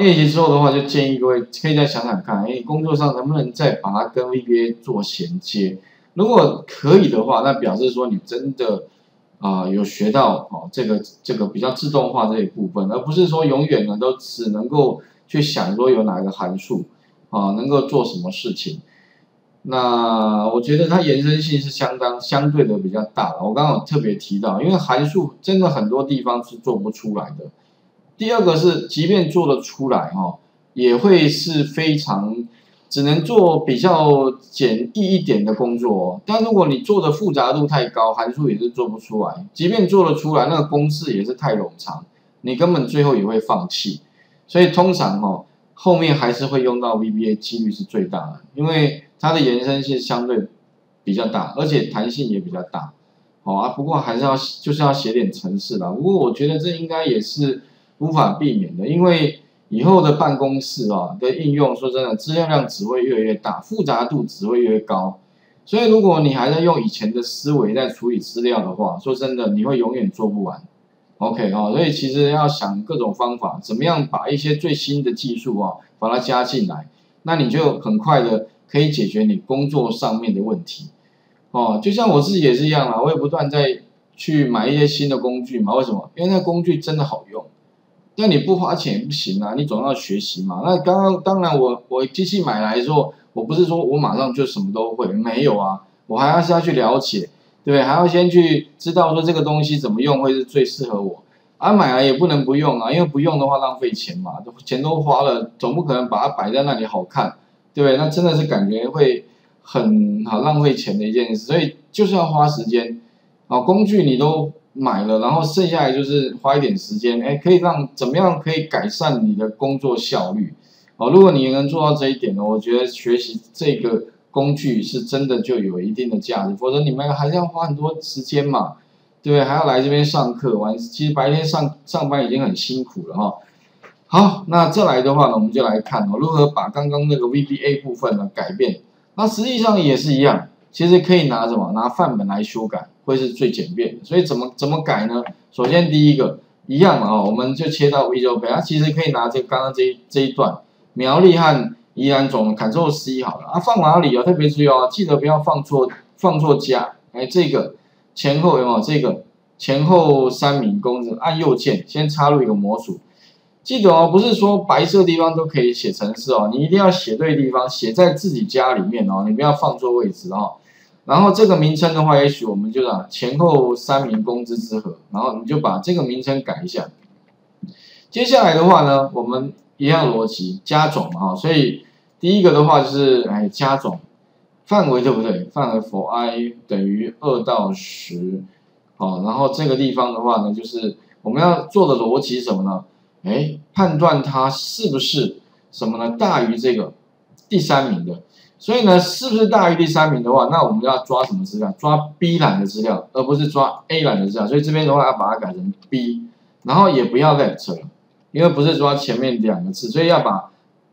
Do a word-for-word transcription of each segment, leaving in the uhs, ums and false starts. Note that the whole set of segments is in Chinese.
练习之后的话，就建议各位可以再想想看，哎，工作上能不能再把它跟 V B A 做衔接？如果可以的话，那表示说你真的啊、呃、有学到哦这个这个比较自动化这一部分，而不是说永远呢都只能够去想说有哪个函数啊能够做什么事情。那我觉得它延伸性是相当相对的比较大的。我刚刚有特别提到，因为函数真的很多地方是做不出来的。第二个是，即便做得出来哈，也会是非常只能做比较简易一点的工作哦。但如果你做的复杂度太高，函数也是做不出来。即便做得出来，那个公式也是太冗长，你根本最后也会放弃。所以通常哦，后面还是会用到 V B A 几率是最大的，因为它的延伸性相对比较大，而且弹性也比较大。好啊，不过还是要就是要写点程式啦。不过我觉得这应该也是无法避免的，因为以后的办公室啊的应用，说真的，资料量只会越来越大，复杂度只会越来越高。所以如果你还在用以前的思维在处理资料的话，说真的，你会永远做不完。OK 哦，所以其实要想各种方法，怎么样把一些最新的技术啊，把它加进来，那你就很快的可以解决你工作上面的问题。哦，就像我自己也是一样啦，我也不断在去买一些新的工具嘛。为什么？因为那工具真的好用。那你不花钱也不行啊，你总要学习嘛。那刚刚当然我我机器买来之后，我不是说我马上就什么都会，没有啊，我还要是要去了解，对不对？还要先去知道说这个东西怎么用会是最适合我。啊，买来也不能不用啊，因为不用的话浪费钱嘛，钱都花了，总不可能把它摆在那里好看，对不对？那真的是感觉会很好浪费钱的一件事，所以就是要花时间。啊，工具你都买了，然后剩下来就是花一点时间，哎，可以让怎么样可以改善你的工作效率？哦，如果你能做到这一点呢，我觉得学习这个工具是真的就有一定的价值，否则你们还是要花很多时间嘛，对不对？还要来这边上课，完，其实白天上上班已经很辛苦了哈、哦。好，那再来的话呢，我们就来看哦，如何把刚刚那个 V B A 部分呢改变。那实际上也是一样，其实可以拿什么？拿范本来修改，会是最简便的。所以怎么怎么改呢？首先第一个一样嘛哦，我们就切到 Visual Basic，它其实可以拿这刚刚这一这一段苗栗和宜兰总 Ctrl C 好了啊，放哪里哦？特别注意哦，记得不要放错放错加。哎，这个前后有没有？这个前后三名公式，按右键先插入一个模组。记得哦，不是说白色地方都可以写程式哦，你一定要写对地方，写在自己家里面哦，你不要放错位置哦。然后这个名称的话，也许我们就讲前后三名工资之和，然后你就把这个名称改一下。接下来的话呢，我们一样逻辑加总嘛，所以第一个的话就是哎加总范围对不对？范围 for i 等于二到十，好，然后这个地方的话呢，就是我们要做的逻辑是什么呢？哎，判断它是不是什么呢？大于这个第三名的。所以呢，是不是大于第三名的话，那我们要抓什么资料？抓 B 栏的资料，而不是抓 A 栏的资料。所以这边的话要把它改成 B， 然后也不要 let， 因为不是抓前面两个字，所以要把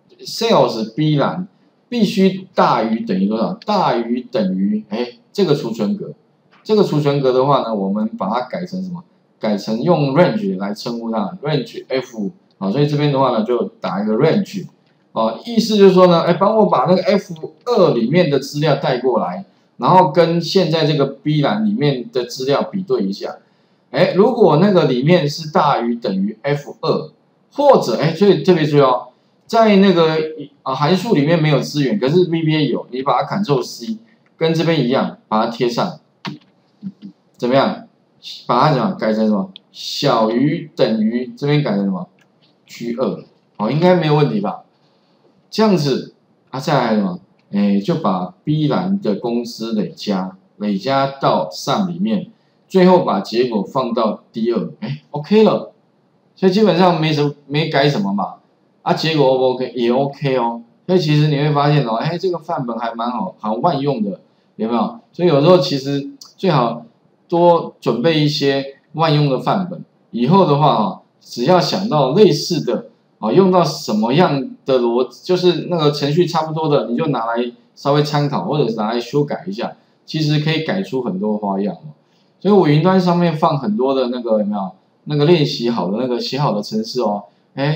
sales B 栏必须大于等于多少？大于等于哎这个储存格。这个储存格的话呢，我们把它改成什么？改成用 range 来称呼它 ，range F 啊，所以这边的话呢，就打一个 range， 啊，意思就是说呢，哎，帮我把那个 F 二 里面的资料带过来，然后跟现在这个 B 栏里面的资料比对一下，哎，如果那个里面是大于等于 F 二， 或者哎，所以特别注意哦，在那个啊函数里面没有资源，可是 V B A 有，你把它 Ctrl C， 跟这边一样，把它贴上，怎么样？把它怎么改成什么？小于等于这边改成什么 ？G 二，哦，应该没有问题吧？这样子，啊，再来什么？哎，就把 B 栏的公司累加累加到 sum 里面，最后把结果放到 D 二，哎 ，OK 了。所以基本上没什么没改什么嘛，啊，结果 O 不 OK 也 OK 哦。所以其实你会发现哦，哎，这个范本还蛮好，好万用的，有没有？所以有时候其实最好多准备一些万用的范本，以后的话啊，只要想到类似的啊，用到什么样的逻，就是那个程序差不多的，你就拿来稍微参考，或者是拿来修改一下，其实可以改出很多花样哦。所以我云端上面放很多的那个有没有那个练习好的那个写好的程式哦，哎，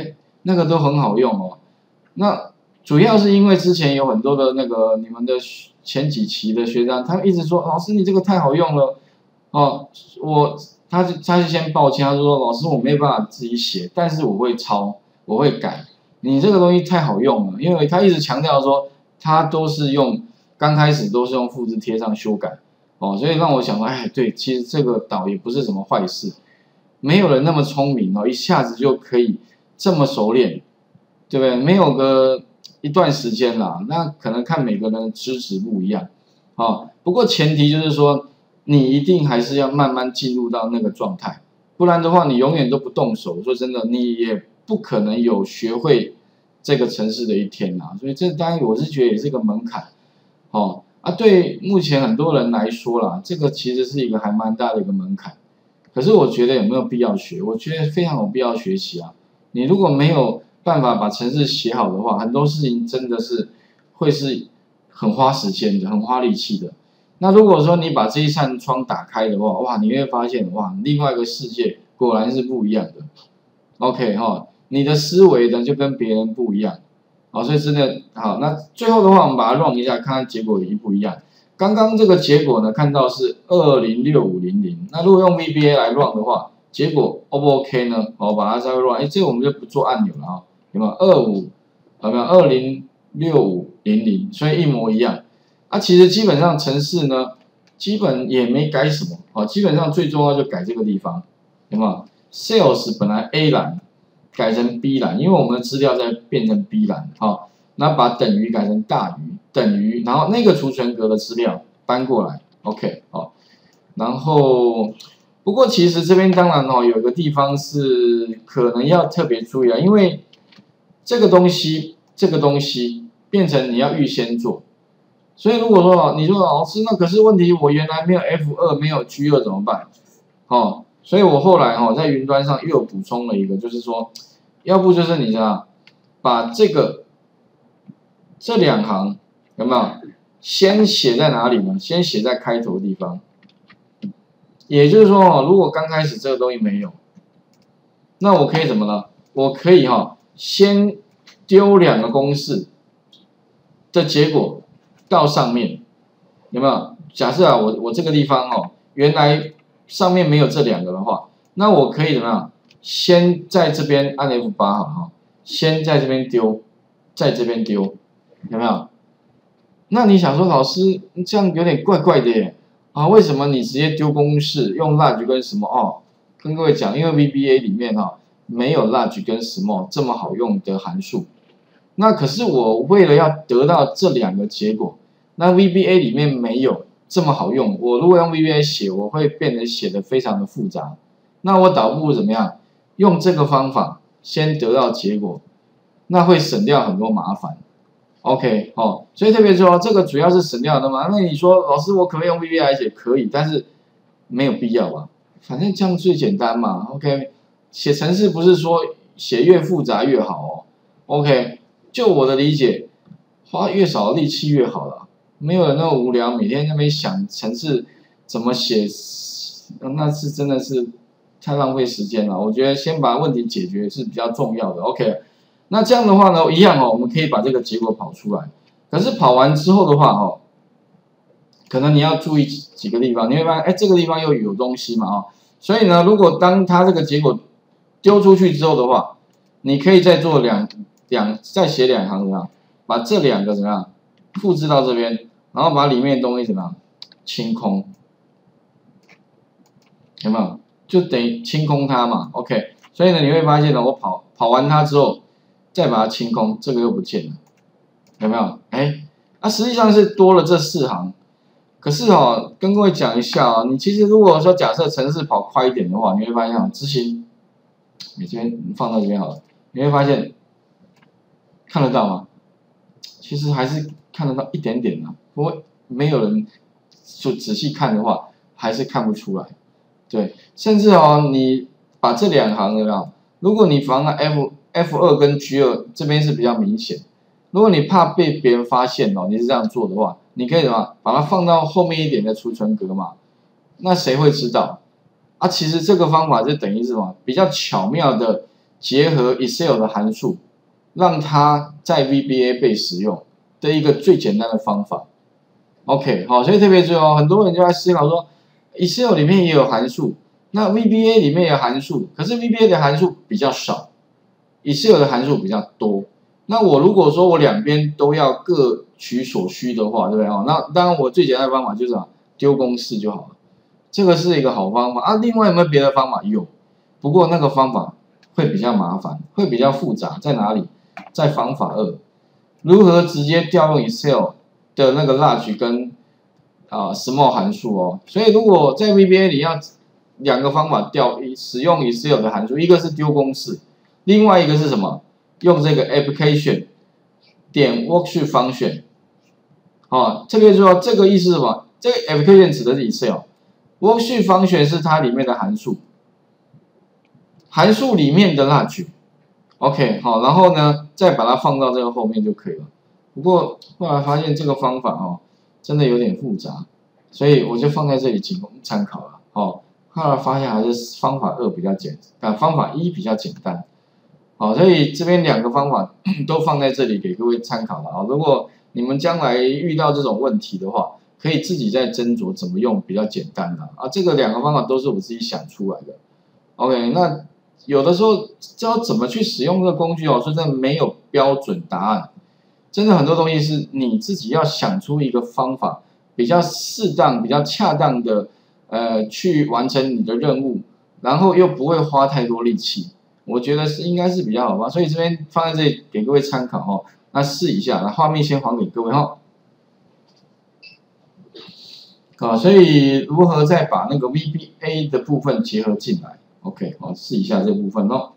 那个都很好用哦。那主要是因为之前有很多的那个你们的前几期的学长，他们一直说老师你这个太好用了哦，我他就他就先抱歉，他说老师我没有办法自己写，但是我会抄，我会改。你这个东西太好用了，因为他一直强调说他都是用刚开始都是用复制贴上修改哦，所以让我想说，哎，对，其实这个导也不是什么坏事，没有人那么聪明哦，一下子就可以这么熟练，对不对？没有个一段时间啦，那可能看每个人的资质不一样，哦，不过前提就是说你一定还是要慢慢进入到那个状态，不然的话你永远都不动手，说真的，你也不可能有学会这个程式的一天啊，所以这当然我是觉得也是个门槛，哦啊，对目前很多人来说啦，这个其实是一个还蛮大的一个门槛，可是我觉得有没有必要学？我觉得非常有必要学习啊。你如果没有办法把程式写好的话，很多事情真的是会是很花时间的，很花力气的。那如果说你把这一扇窗打开的话，哇，你会发现哇，另外一个世界果然是不一样的。OK 哈、哦，你的思维呢就跟别人不一样，好，所以真的好。那最后的话，我们把它 run 一下，看看结果一不一样。刚刚这个结果呢，看到是二零六五零零。那如果用 V B A 来 run 的话，结果 O 不 OK 呢？我把它稍微 run， 哎，这个我们就不做按钮了啊，有没有？二五有没有？二零六五零零，所以一模一样。啊，其实基本上程式呢，基本也没改什么啊，基本上最重要就改这个地方，有没有 ？Sales 本来 A 栏改成 B 栏，因为我们的资料在变成 B 栏，好，那把等于改成大于等于，然后那个储存格的资料搬过来 ，OK， 好，然后不过其实这边当然哦，有个地方是可能要特别注意啊，因为这个东西这个东西变成你要预先做，所以如果说你说老师，那可是问题我原来没有 F 二 没有 G 二 怎么办？哦，所以我后来哦在云端上又补充了一个，就是说，要不就是你知道，把这个这两行有没有先写在哪里呢？先写在开头的地方。也就是说哦，如果刚开始这个东西没有，那我可以怎么呢？我可以哈、哦、先丢两个公式的结果到上面，有没有？假设啊，我我这个地方哦，原来上面没有这两个的话，那我可以怎么样？先在这边按 F 八 好哈，先在这边丢，在这边丢，有没有？那你想说老师这样有点怪怪的耶啊？为什么你直接丢公式用 large 跟什么哦？跟各位讲，因为 V B A 里面哈、哦、没有 large 跟 small 这么好用的函数。那可是我为了要得到这两个结果，那 V B A 里面没有这么好用。我如果用 V B A 写，我会变得写的非常的复杂。那我倒不如怎么样？用这个方法先得到结果，那会省掉很多麻烦。OK， 哦，所以特别说这个主要是省掉的嘛。那你说老师我可不可以用 V B A 来写？可以，但是没有必要吧？反正这样最简单嘛。OK， 写程式不是说写越复杂越好哦。OK， 就我的理解，花越少力气越好了。没有人那么无聊，每天在那边想程式怎么写，那是真的是太浪费时间了。我觉得先把问题解决是比较重要的。OK。那这样的话呢，一样哦，我们可以把这个结果跑出来。可是跑完之后的话，哦，可能你要注意几个地方，你会发现，哎，这个地方又有东西嘛，哦，所以呢，如果当它这个结果丢出去之后的话，你可以再做两两再写两行怎么样，把这两个怎么样复制到这边，然后把里面的东西怎么样清空，有没有？就等于清空它嘛 ，OK。所以呢，你会发现呢，我跑跑完它之后。再把它清空，这个又不见了，有没有？哎，啊，实际上是多了这四行。可是哦，跟各位讲一下哦，你其实如果说假设程式跑快一点的话，你会发现哦，执行，你这边放到这边好了，你会发现看得到吗？其实还是看得到一点点的，不过没有人就仔细看的话，还是看不出来。对，甚至哦，你把这两行有没有？如果你放了 F F 二 跟 G 二 这边是比较明显，如果你怕被别人发现哦，你是这样做的话，你可以什么把它放到后面一点的储存格嘛？那谁会知道？啊，其实这个方法就等于是什么？比较巧妙的结合 Excel 的函数，让它在 V B A 被使用的一个最简单的方法。OK， 好，所以特别注意哦，很多人就在思考说 ，Excel 里面也有函数，那 V B A 里面也有函数，可是 V B A 的函数比较少 ，Excel 的函数比较多。那我如果说我两边都要各取所需的话，对不对哦？那当然我最简单的方法就是啊，丢公式就好了，这个是一个好方法啊。另外有没有别的方法？有，不过那个方法会比较麻烦，会比较复杂，在哪里？在方法二，如何直接调用 Excel 的那个 large 跟啊 small 函数哦。所以如果在 V B A 里要两个方法调使用 Excel 的函数，一个是丢公式，另外一个是什么？用这个 application 点 worksheet function， 哦，这边说这个意思是什么？这个 application 指的是 Excel，worksheet function 是它里面的函数，函数里面的 large。OK， 好，然后呢，再把它放到这个后面就可以了。不过后来发现这个方法哦，真的有点复杂，所以我就放在这里仅供参考了。哦，后来发现还是方法二比较简，啊，方法一比较简单。好，所以这边两个方法都放在这里给各位参考了啊。如果你们将来遇到这种问题的话，可以自己再斟酌怎么用比较简单的啊。这个两个方法都是我自己想出来的。OK， 那有的时候知道怎么去使用这个工具哦，说真的没有标准答案，真的很多东西是你自己要想出一个方法，比较适当、比较恰当的呃去完成你的任务，然后又不会花太多力气。我觉得是应该是比较好吧，所以这边放在这里给各位参考哦。那试一下，那画面先还给各位哈。啊，所以如何再把那个 V B A 的部分结合进来 ？OK， 好，试一下这部分哦。